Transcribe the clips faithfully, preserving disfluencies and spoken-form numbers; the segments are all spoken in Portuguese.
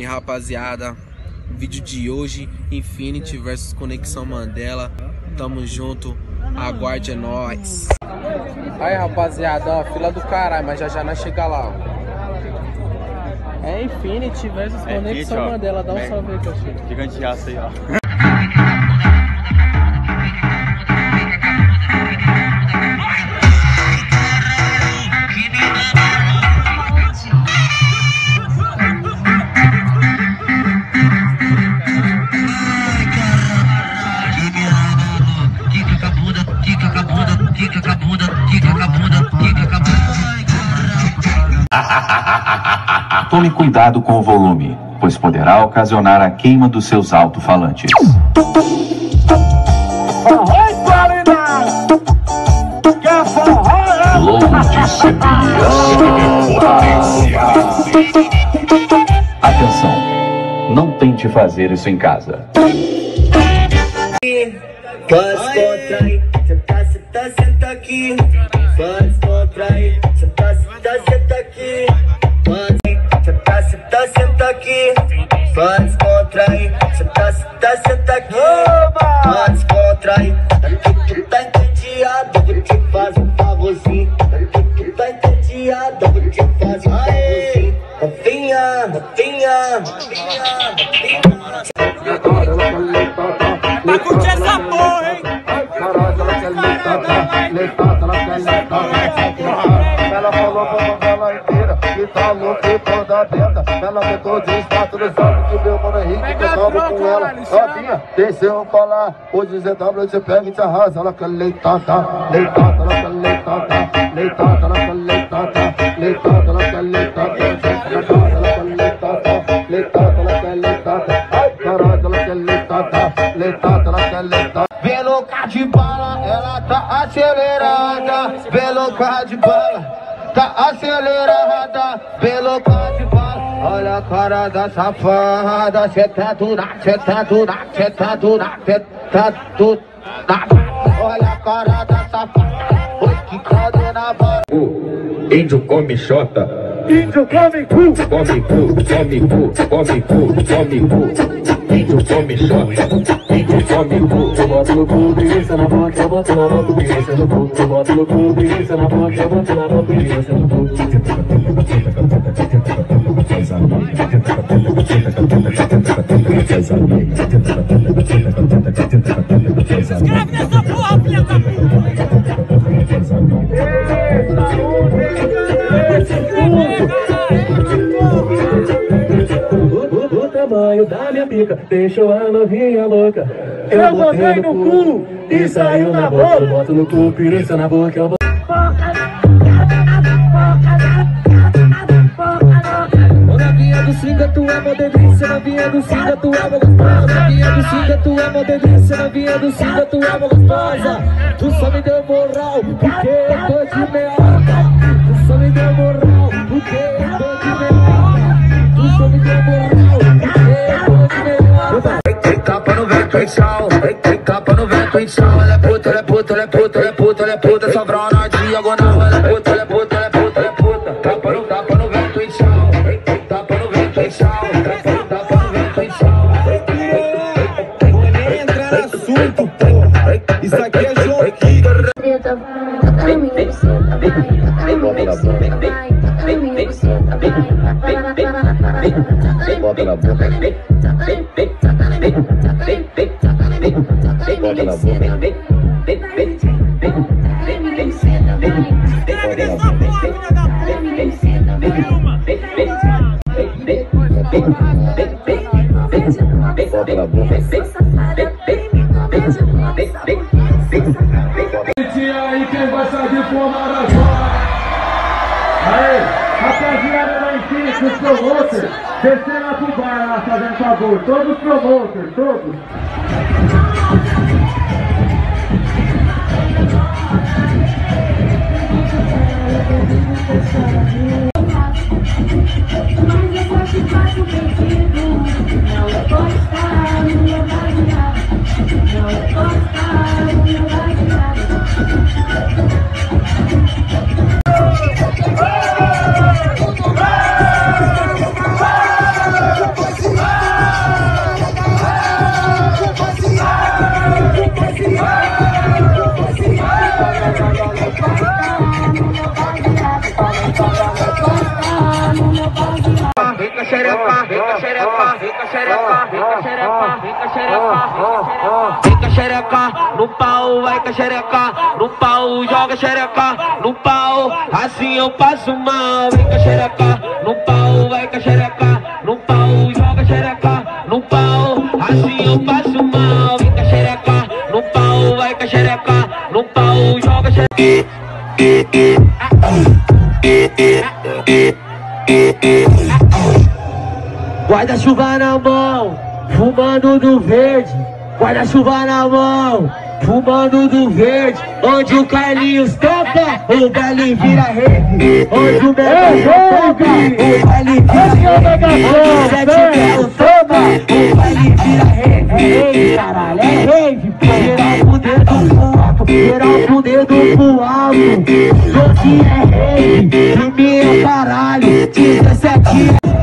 E rapaziada, vídeo de hoje, Infinity versus Conexão Mandela. Tamo junto, aguarde, é nóis. Aí rapaziada, ó, fila do caralho, mas já já nós chega lá, ó. É Infinity versus é Conexão Infinity, Mandela, dá um salve aí, cachorro. Gigante de aço aí, ó. Tome cuidado com o volume, pois poderá ocasionar a queima dos seus alto-falantes. Load C B S Potência. Atenção, não tente fazer isso em casa. Pode contrair, senta, senta, senta aqui. Pode contrair, senta, senta, senta aqui. Pode senta, senta, senta aqui. Pode contrair, senta, senta, senta aqui. Pode contrair, tu tá entediado, vou te fazer um favorzinho. Tu tá entediado, vou te fazer um favorzinho. Novinha, novinha, novinha, novinha. Pra curtir essa porra, hein? Ela falou pra novela inteira que tá louca e toda dentro. Ela botou de status no salve que meu mano Henrique que eu tomo com ela. Novinha, deixa eu falar. O Z W te pega e te arrasa. Ela quer leitada, leitada, ela quer leitada, leitada, ela quer leitada, leitada, ela quer leitada, leitada, ela quer leitada, leitada, ela quer leitada. Ai, caralho, ela quer leitada, leitada, ela quer leitada. Vem louca de bala, ela tá acelerada. Vem louca de bala, tá acelerada. Vem louca de bala. Olha a cara da safada. Cê tá dura, cê tá dura, cê tá dura, cê tá dura. Olha a cara da safada. Oi, que cadê na bola. Índio come xota. Índio come cu, come cu, come cu, come cu, come cu. Índio come xota. Índio come cu. Eu boto no cu, preguiça na boca, eu boto na boca, preguiça no cu. Eu boto no cu, preguiça na boca, eu boto na boca, preguiça no cu. Escreve nessa porra, filha da O tamanho da minha pica deixou a novinha louca. Eu botei no cu e saiu na boca. Eu boto no cu, piranha na boca, eu boto. Novinha do Singa, tu é mó delícia. Novinha do Singa, tu é mó gostosa. Novinha do Singa, tu é mó delícia. Novinha do Singa, tu é mó gostosa. Tu só me deu moral porque eu tô de meada. Tu só me deu moral porque eu tô de meada. Tu só me deu moral porque eu tô de meada. Tem capa no vento em sal, tem capa no vento em sal. Ela é puta, ela é puta, ela é puta, ela é puta, ela é puta. Sobra na diagonal. Ela é puta, ela é puta, ela é puta, ela é puta. Tapa no, tapa no vento em sal. Tapa no vento em sal. Tapa no vento em sal. Vou nem entrar no assunto, porra. Isso aqui é jogo. Bota na boca. Bota na boca. E aí, quem vai sair por Maratona? Aí, rapaziada da Infinity, os promoters, descendo lá pro bar lá, fazendo favor. Todos os promoters, todos. xereca, vem com xereca, vem com xereca, vem com xereca, vem com xereca, vem com xereca, no pau, vai com xereca, no pau, joga xereca, no pau, assim eu passo mal, vem com xereca, no pau, vai com xereca, no pau, joga xereca, no pau, assim eu passo mal, vem com xereca, no pau, vai com xereca, no pau, joga xereca. Guarda-chuva na mão, fumando do verde. Guarda-chuva na mão, fumando do verde. Onde o Carlinhos toca, o baile vira rave. Onde o Mega toca, o baile vira rave. Onde o Sete Belo toma, o baile vira rave. Ei, caralho, é rave. Geral com o dedo pro alto, geral com o dedo pro alto. Doce é rave, de mim é caralho. dezessete é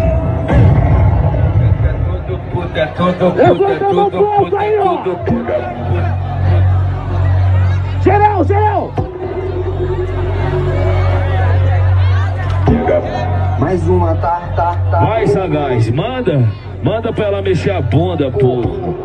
é tudo puta, é tudo puta, é tudo puta. Geral, geral! Mais uma, tá, tá, tá. Vai, Sagaz, manda. Manda pra ela mexer a bunda, pô.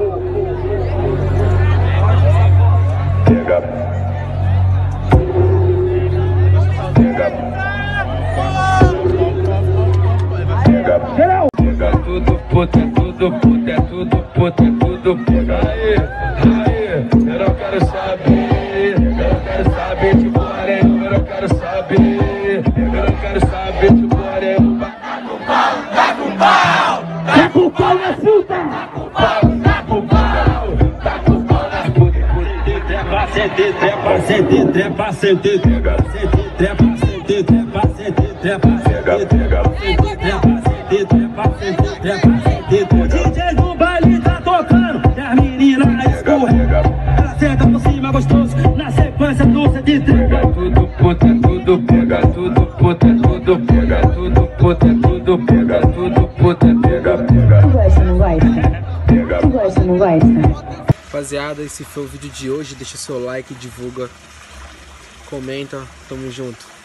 Geral! É tudo puta, é tudo puta, é tudo puta, é tudo puta. Aí, aí, eu não quero saber, eu não quero saber de porém, eu não quero saber, eu não quero saber de porém. Tá com pau, tá com pau, tá com pau na puta, tá com pau, tá com pau, tá com pau na puta. Trepa, sente, trepa, sente, trepa, sente, trepa, sente, trepa, sente, trepa, sente, trepa, sente, trepa, sente, trepa, sente, trepa, sente. O D J do baile tá tocando e as meninas escorregam. Ela senta por cima gostoso, na sequência do sete trepa. Tudo puta, tudo pega, tudo puta, tudo pega, tudo puta, tudo pega, tudo puta, pega, pega. Tu gosta, não gosta? Tu gosta, não gosta? Rapaziada, esse foi o vídeo de hoje. Deixa seu like, divulga, comenta. Tamo junto.